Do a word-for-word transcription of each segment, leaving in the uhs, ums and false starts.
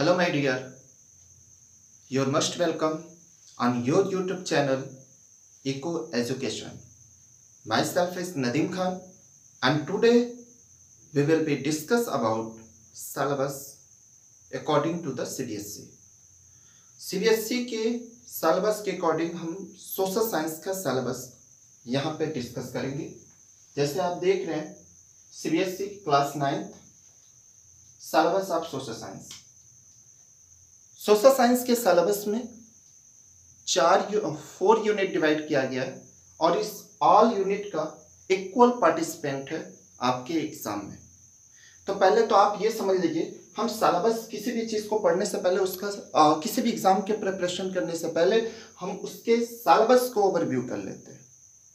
Hello my dear, you're most welcome on your YouTube channel Eco Education. Myself is Nadeem Khan and today we will be discuss about syllabus according to the C B S E. C B S E के syllabus के according हम social science का syllabus यहाँ पे discuss करेंगे। जैसे आप देख रहे हैं C B S E class ninth syllabus of social science. Social science के सिलेबस में चार फोर यूनिट डिवाइड किया गया है और इस ऑल यूनिट का इक्वल पार्टिसिपेंट है आपके एग्जाम में। तो पहले तो आप ये समझ लीजिए, हम सिलेबस किसी भी चीज़ को पढ़ने से पहले उसका आ, किसी भी एग्जाम के प्रिपरेशन करने से पहले हम उसके सिलेबस को ओवरव्यू कर लेते हैं।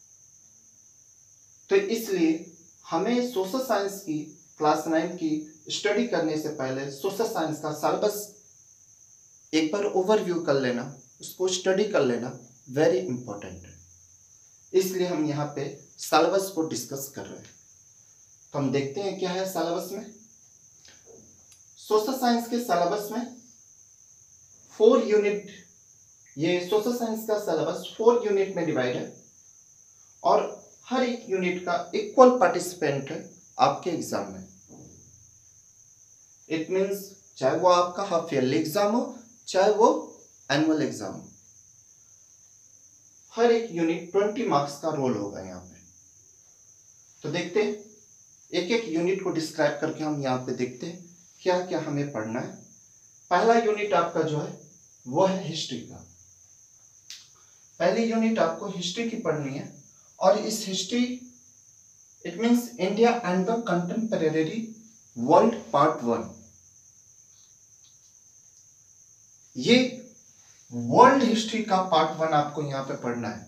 तो इसलिए हमें सोशल साइंस की क्लास नाइन की स्टडी करने से पहले सोशल साइंस का सिलेबस एक बार ओवरव्यू कर लेना, उसको स्टडी कर लेना वेरी इंपॉर्टेंट है। इसलिए हम यहाँ पे सिलेबस को डिस्कस कर रहे हैं। तो हम देखते हैं क्या है सिलेबस में। सोशल साइंस के सिलेबस में फोर यूनिट, ये सोशल साइंस का सिलेबस फोर यूनिट में डिवाइड है और हर एक यूनिट का इक्वल पार्टिसिपेंट है आपके एग्जाम में। इट मीन्स चाहे वो आपका हाफ ईयरली एग्जाम हो चाहे वो एनुअल एग्जाम हो, हर एक यूनिट ट्वेंटी मार्क्स का रोल होगा यहाँ पे। तो देखते हैं एक एक यूनिट को डिस्क्राइब करके हम यहाँ पे देखते हैं क्या क्या हमें पढ़ना है। पहला यूनिट आपका जो है वो है हिस्ट्री का। पहली यूनिट आपको हिस्ट्री की पढ़नी है और इस history it means India and the contemporary world part one. ये वर्ल्ड हिस्ट्री का पार्ट वन आपको यहाँ पे पढ़ना है।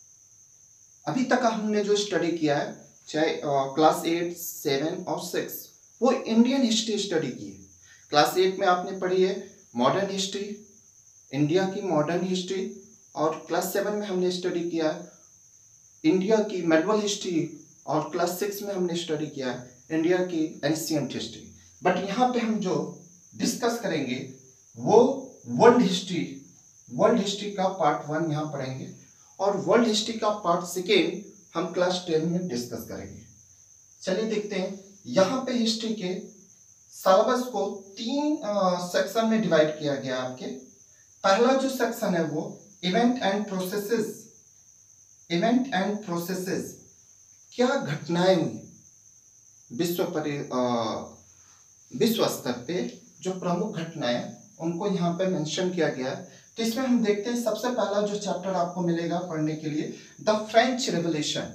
अभी तक हमने जो स्टडी किया है चाहे क्लास एट सेवन और सिक्स, वो इंडियन हिस्ट्री स्टडी की है। क्लास एट में आपने पढ़ी है मॉडर्न हिस्ट्री, इंडिया की मॉडर्न हिस्ट्री, और क्लास सेवन में हमने स्टडी किया है इंडिया की मेडिवल हिस्ट्री, और क्लास सिक्स में हमने स्टडी किया है इंडिया की एंशिएंट हिस्ट्री। बट यहाँ पे हम जो डिस्कस करेंगे वो वर्ल्ड हिस्ट्री, वर्ल्ड हिस्ट्री का पार्ट वन यहाँ पढ़ेंगे और वर्ल्ड हिस्ट्री का पार्ट सेकेंड हम क्लास टेन में डिस्कस करेंगे। चलिए देखते हैं। यहाँ पे हिस्ट्री के सिलेबस को तीन सेक्शन में डिवाइड किया गया आपके। पहला जो सेक्शन है वो event and processes. Event and processes, क्या घटनाएं हुई विश्व पर विश्व स्तर पे, जो प्रमुख घटनाएं उनको यहाँ पे मेंशन किया गया है। तो इसमें हम देखते हैं सबसे पहला जो चैप्टर आपको मिलेगा पढ़ने के लिए, the French revolution.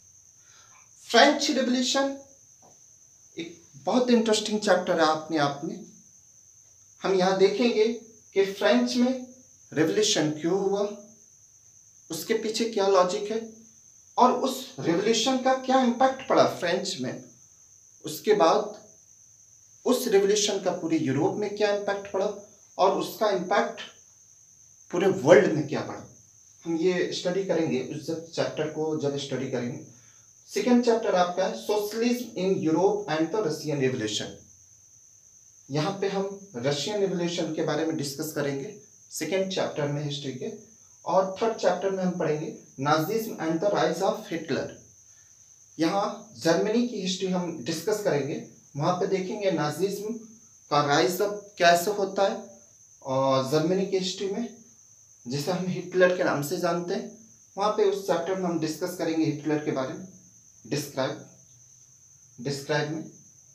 French revolution एक बहुत इंटरेस्टिंग चैप्टर है अपने आप में। हम यहाँ देखेंगे कि फ्रेंच में रेवोल्यूशन क्यों हुआ, उसके पीछे क्या लॉजिक है और उस रेवोल्यूशन का क्या इम्पैक्ट पड़ा फ्रेंच में। उसके बाद उस रेवोल्यूशन का पूरे यूरोप में क्या इम्पैक्ट पड़ा और उसका इम्पैक्ट पूरे वर्ल्ड में क्या पड़ा, हम ये स्टडी करेंगे उस चैप्टर को जब स्टडी करेंगे। सेकेंड चैप्टर आपका है socialism in Europe and the Russian revolution. यहाँ पे हम रशियन रिवोल्यूशन के बारे में डिस्कस करेंगे सेकेंड चैप्टर में हिस्ट्री के। और थर्ड चैप्टर में हम पढ़ेंगे Nazism and the rise of Hitler. यहाँ जर्मनी की हिस्ट्री हम डिस्कस करेंगे, वहाँ पे देखेंगे नाजिज्म का राइज अप कैसे होता है और जर्मनी की हिस्ट्री में, जिसे हम हिटलर के नाम से जानते हैं। वहाँ पे उस चैप्टर में हम डिस्कस करेंगे हिटलर के बारे में। डिस्क्राइब डिस्क्राइब में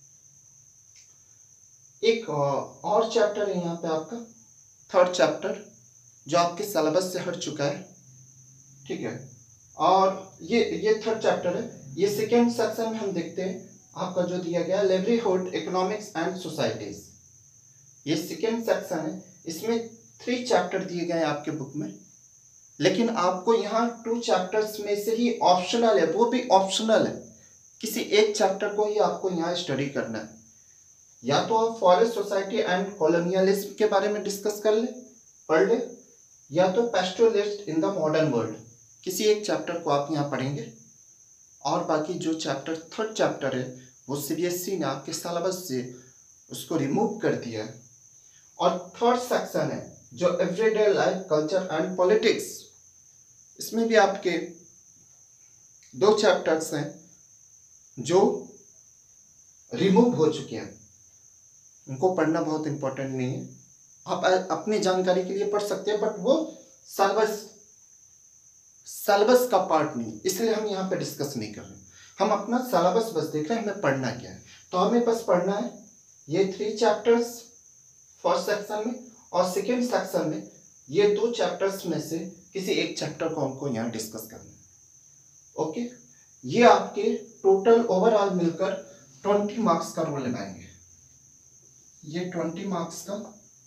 एक और चैप्टर है यहाँ पे आपका थर्ड चैप्टर, जो आपके सिलेबस से हट चुका है, ठीक है। और ये ये थर्ड चैप्टर है। ये सेकेंड सेक्शन में हम देखते हैं आपका जो दिया गया लिवलीहुड इकोनॉमिक्स एंड सोसाइटीज। ये सेकेंड सेक्शन है, इसमें थ्री चैप्टर दिए गए हैं आपके बुक में, लेकिन आपको यहाँ टू चैप्टर्स में से ही ऑप्शनल है, वो भी ऑप्शनल है, किसी एक चैप्टर को ही आपको यहाँ स्टडी करना है। या तो आप फॉरेस्ट सोसाइटी एंड कॉलोनियलिज्म के बारे में डिस्कस कर ले पढ़ ले, या तो pastoralists in the modern world, किसी एक चैप्टर को आप यहाँ पढ़ेंगे। और बाकी जो चैप्टर थर्ड चैप्टर है वो सीबीएसई ने आपके सिलेबस से उसको रिमूव कर दिया है और थर्ड सेक्शन है जो everyday life, culture and politics, इसमें भी आपके दो चैप्टर्स हैं जो रिमूव हो चुके हैं, उनको पढ़ना बहुत इंपॉर्टेंट नहीं है, आप अपनी जानकारी के लिए पढ़ सकते हैं, बट वो सिलेबस सिलेबस का पार्ट नहीं, इसलिए हम यहाँ पे डिस्कस नहीं कर रहे, हम अपना सिलेबस बस देख रहे हैं, हमें पढ़ना क्या है। तो हमें बस पढ़ना है ये थ्री चैप्टर्स फर्स्ट सेक्शन में, और सेकेंड सेक्शन में ये दो चैप्टर्स में से किसी एक चैप्टर को हमको यहाँ डिस्कस करना है। ओके, ये आपके टोटल ओवरऑल मिलकर ट्वेंटी मार्क्स का रोल निभाएंगे, ये ट्वेंटी मार्क्स का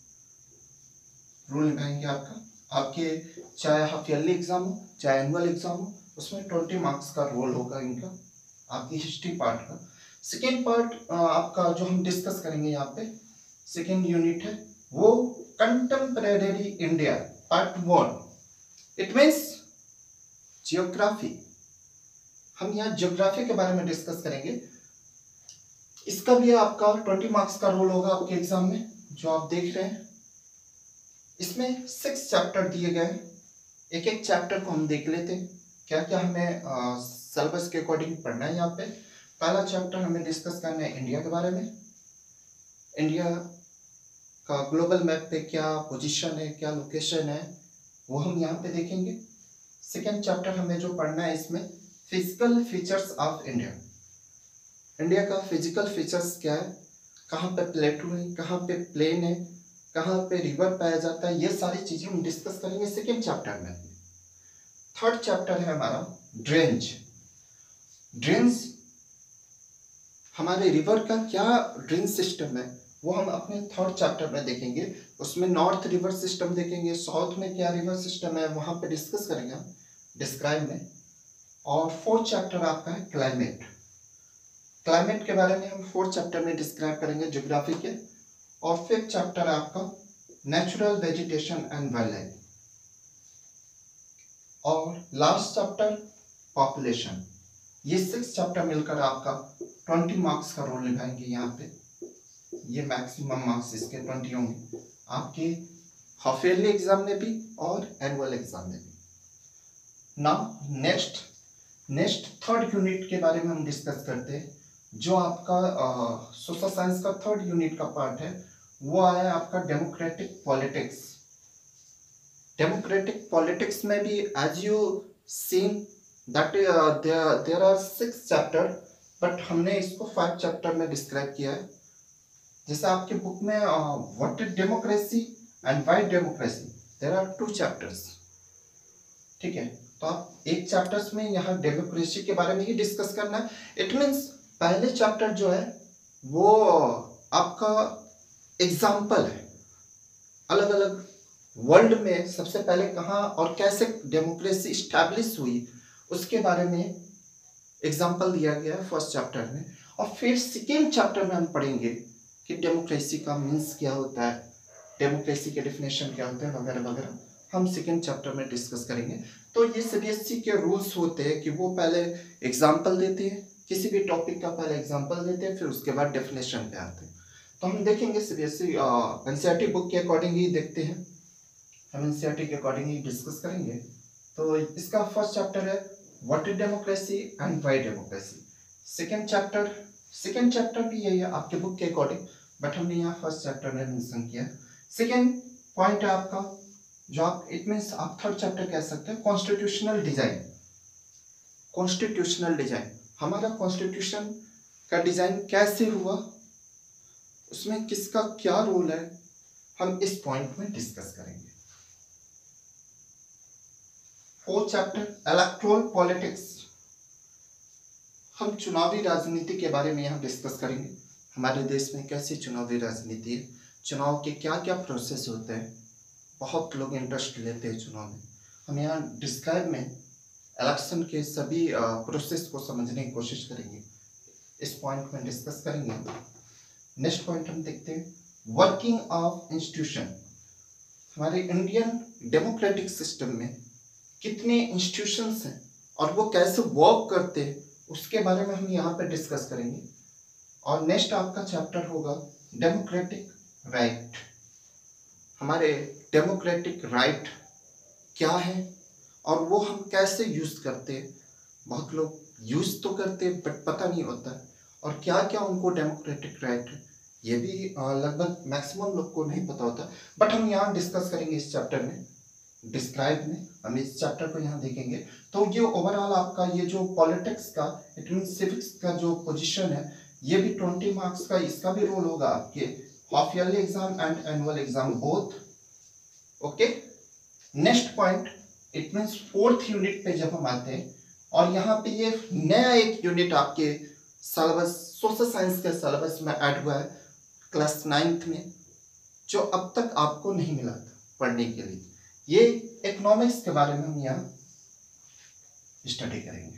रोल निभाएंगे आपका, आपके चाहे हाफ ईयरली एग्जाम हो चाहे एनुअल एग्जाम हो, उसमें ट्वेंटी मार्क्स का रोल होगा इनका, आपकी हिस्ट्री पार्ट का। सेकेंड पार्ट आपका जो हम डिस्कस करेंगे यहाँ पे, सेकेंड यूनिट है वो contemporary India part one, it means geography, हम यहाँ जियोग्राफी के बारे में डिस्कस करेंगे। इसका भी आपका ट्वेंटी मार्क्स का रोल होगा आपके एग्जाम में, जो आप देख रहे हैं। इसमें सिक्स चैप्टर दिए गए हैं, एक एक चैप्टर को हम देख लेते हैं क्या क्या हमें सिलेबस के अकॉर्डिंग पढ़ना है। यहाँ पे पहला चैप्टर हमें डिस्कस करना है इंडिया के बारे में, इंडिया का ग्लोबल मैप पे क्या पोजीशन है, क्या लोकेशन है, वो हम यहाँ पे देखेंगे। सेकेंड चैप्टर हमें जो पढ़ना है इसमें physical features of India, India का फिजिकल फीचर्स क्या है, कहाँ पे प्लेटू है, कहाँ पे प्लेन है, कहाँ पे रिवर पाया जाता है, ये सारी चीजें हम डिस्कस करेंगे सेकेंड चैप्टर में। थर्ड चैप्टर है हमारा ड्रेंज, ड्रेंज हमारे रिवर का क्या ड्रेन सिस्टम है वो हम अपने थर्ड चैप्टर में देखेंगे। उसमें नॉर्थ रिवर सिस्टम देखेंगे, साउथ में क्या रिवर सिस्टम है वहां पे डिस्कस करेंगे डिस्क्राइब में। और फोर्थ चैप्टर आपका है क्लाइमेट, क्लाइमेट के बारे में हम फोर्थ चैप्टर में डिस्क्राइब करेंगे ज्योग्राफी के। और फिफ्थ चैप्टर आपका natural vegetation and wildlife, और लास्ट चैप्टर पॉपुलेशन। ये सिक्स चैप्टर मिलकर आपका ट्वेंटी मार्क्स का रोल निभाएंगे यहाँ पे, ये मैक्सिमम मार्क्स इसके ट्वेंटी होंगे आपके हाफ ईयरली एग्जाम में भी और एनुअल एग्जाम में भी। Now next next third unit के बारे में हम डिस्कस करते हैं, जो आपका सोशल साइंस का थर्ड यूनिट का पार्ट है, वो आया आपका डेमोक्रेटिक पॉलिटिक्स। डेमोक्रेटिक पॉलिटिक्स में भी as you seen that there are six chapter, but हमने इसको फाइव चैप्टर में डिस्क्राइब किया है। जैसे आपके बुक में what is democracy and why democracy, there are two chapters, ठीक है। तो आप एक चैप्टर्स में यहाँ डेमोक्रेसी के बारे में ही डिस्कस करना है। इट मीन्स पहले चैप्टर जो है वो आपका एग्जाम्पल है, अलग अलग वर्ल्ड में सबसे पहले कहाँ और कैसे डेमोक्रेसी स्टैब्लिश हुई उसके बारे में एग्जाम्पल दिया गया है फर्स्ट चैप्टर में। और फिर सेकेंड चैप्टर में हम पढ़ेंगे कि डेमोक्रेसी का मीन्स क्या होता है, डेमोक्रेसी के डेफिनेशन क्या होते हैं वगैरह वगैरह, हम सेकेंड चैप्टर में डिस्कस करेंगे। तो ये सीबीएसई के रूल्स होते हैं कि वो पहले एग्जाम्पल देते हैं, किसी भी टॉपिक का पहले एग्जाम्पल देते हैं, फिर उसके बाद डेफिनेशन पे आते हैं। तो हम देखेंगे सीबीएसई एनसीईआरटी बुक के अकॉर्डिंग ही देखते हैं, हम एनसीईआरटी के अकॉर्डिंग ही डिस्कस करेंगे। तो इसका फर्स्ट चैप्टर है what is democracy and why democracy. Second chapter second chapter भी यही है आपके बुक के अकॉर्डिंग, बट हमने यहाँ फर्स्ट चैप्टर में मेंशन किया। सेकेंड पॉइंट है आपका जो आप इट मीन्स आप थर्ड चैप्टर कह सकते हैं कॉन्स्टिट्यूशनल डिजाइन। कॉन्स्टिट्यूशनल डिजाइन, हमारा कॉन्स्टिट्यूशन का डिजाइन कैसे हुआ, उसमें किसका क्या रोल है, हम इस पॉइंट में डिस्कस करेंगे। फोर्थ चैप्टर इलेक्टोरल पॉलिटिक्स, हम चुनावी राजनीति के बारे में यहाँ डिस्कस करेंगे। हमारे देश में कैसी चुनावी राजनीति है, चुनाव के क्या क्या प्रोसेस होते हैं, बहुत लोग इंटरेस्ट लेते हैं चुनाव में। हम यहाँ डिस्क्राइब में इलेक्शन के सभी प्रोसेस को समझने की कोशिश करेंगे, इस पॉइंट में डिस्कस करेंगे। नेक्स्ट पॉइंट हम देखते हैं वर्किंग ऑफ इंस्टीट्यूशन। हमारे इंडियन डेमोक्रेटिक सिस्टम में कितने इंस्टीट्यूशंस हैं और वो कैसे वर्क करते हैं उसके बारे में हम यहाँ पे डिस्कस करेंगे। और नेक्स्ट आपका चैप्टर होगा डेमोक्रेटिक राइट। हमारे डेमोक्रेटिक राइट क्या है और वो हम कैसे यूज़ करते हैं। बहुत लोग यूज़ तो करते हैं बट पता नहीं होता है, और क्या क्या उनको डेमोक्रेटिक राइट है ये भी लगभग मैक्सिमम लोग को नहीं पता होता। बट हम यहाँ डिस्कस करेंगे इस चैप्टर में, डिस्क्राइब में हम इस चैप्टर को यहाँ देखेंगे। तो ये ओवरऑल आपका ये जो पॉलिटिक्स का, इट मीन सिविक्स का जो पोजीशन है, ये भी ट्वेंटी मार्क्स का, इसका भी रोल होगा आपके half yearly exam and annual exam both. Okay, next point, it means fourth unit पे जब हम आते हैं, और यहाँ पे ये नया एक यूनिट आपके सिलेबस सोशल साइंस के सिलेबस में ऐड हुआ है क्लास नाइन्थ में, जो अब तक आपको नहीं मिला था पढ़ने के लिए। ये इकोनॉमिक्स के बारे में हम यहाँ स्टडी करेंगे।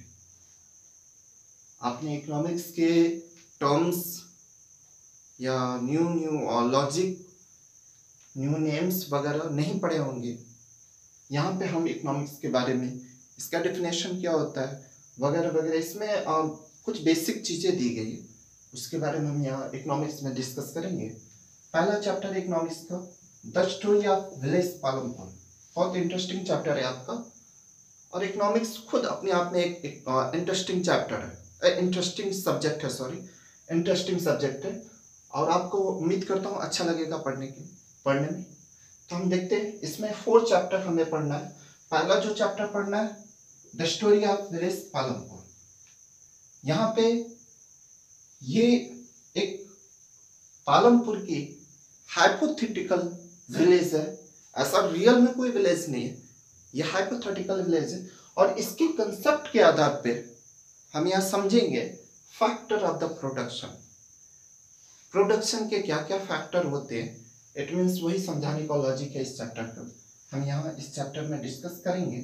आपने इकोनॉमिक्स के टर्म्स या न्यू न्यू और लॉजिक, न्यू नेम्स वगैरह नहीं पढ़े होंगे। यहाँ पे हम इकोनॉमिक्स के बारे में, इसका डेफिनेशन क्या होता है वगैरह वगैरह, इसमें आ, कुछ बेसिक चीज़ें दी गई है, उसके बारे में हम यहाँ इकोनॉमिक्स में डिस्कस करेंगे। पहला चैप्टर इकोनॉमिक्स का, the story of village Palampur, बहुत इंटरेस्टिंग चैप्टर है आपका। और इकोनॉमिक्स खुद अपने आप में एक इंटरेस्टिंग चैप्टर है, इंटरेस्टिंग सब्जेक्ट है, सॉरी इंटरेस्टिंग सब्जेक्ट है, और आपको उम्मीद करता हूँ अच्छा लगेगा पढ़ने के पढ़ने में। तो हम देखते हैं, इसमें फोर चैप्टर हमें पढ़ना है। पहला जो चैप्टर पढ़ना है, the story of village Palampur. यहाँ पे ये एक पालमपुर की हाइपोथेटिकल विलेज है, ऐसा रियल में कोई विलेज नहीं है, ये हाइपोथेटिकल विलेज है। और इसके कंसेप्ट के आधार पे हम यहाँ समझेंगे factor of the production, production के क्या क्या फैक्टर होते हैं, इट मीन्स वही समझाने का लॉजिक है इस चैप्टर का, हम यहाँ इस चैप्टर में डिस्कस करेंगे।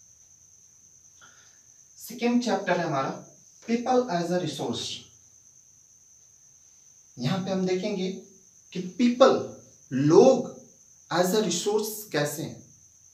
सेकेंड चैप्टर है हमारा पीपल एज अ रिसोर्स। यहाँ पे हम देखेंगे कि पीपल, लोग एज अ रिसोर्स कैसे हैं,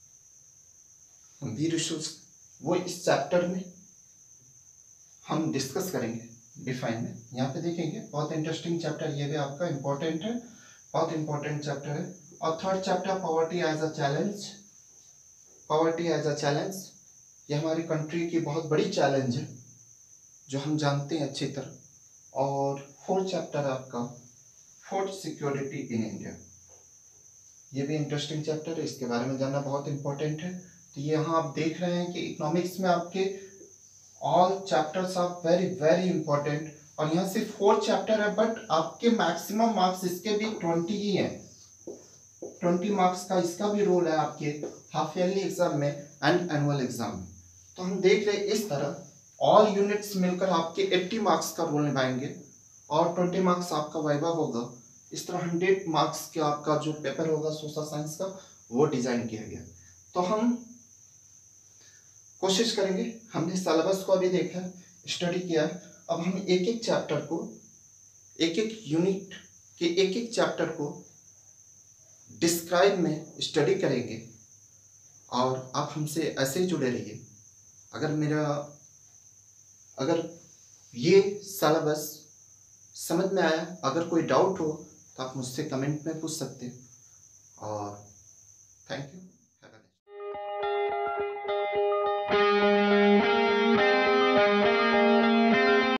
हम भी रिसोर्स, वो इस चैप्टर में हम डिस्कस करेंगे डिफाइन में। यहाँ पे देखेंगे, बहुत इंटरेस्टिंग चैप्टर, ये भी आपका इंपॉर्टेंट है, बहुत इंपॉर्टेंट चैप्टर है। और third chapter poverty as a challenge, poverty as a challenge, ये हमारी कंट्री की बहुत बड़ी चैलेंज है जो हम जानते हैं अच्छी तरह। और फोर्थ चैप्टर आपका फूड सिक्योरिटी इन इंडिया, ये भी इंटरेस्टिंग चैप्टर है, इसके बारे में जानना बहुत इंपॉर्टेंट है। तो ये यहाँ आप देख रहे हैं कि इकोनॉमिक्स में आपके all chapters are very very important, और यहाँ सिर्फ फोर चैप्टर है, बट आपके मैक्सिमम मार्क्स इसके भी ट्वेंटी ही हैं, ट्वेंटी मार्क्स का इसका भी रोल है आपके हाफ ईयरली एग्जाम में एंड एनुअल एग्जाम में। तो हम देख रहे हैं इस तरह ऑल यूनिट्स मिलकर आपके अस्सी मार्क्स का रोल निभाएंगे, और ट्वेंटी मार्क्स आपका वाइवा होगा। इस तरह हंड्रेड मार्क्स का आपका जो पेपर होगा सोशल साइंस का, वो डिजाइन किया गया। तो हम कोशिश करेंगे, हमने सिलेबस को अभी देखा, स्टडी किया, अब हम एक एक चैप्टर को, एक एक यूनिट के एक एक चैप्टर को डिस्क्राइब में स्टडी करेंगे, और आप हमसे ऐसे ही जुड़े रहिए। अगर मेरा अगर ये सिलेबस समझ में आया, अगर कोई डाउट हो तो आप मुझसे कमेंट में पूछ सकते हैं। और थैंक यू।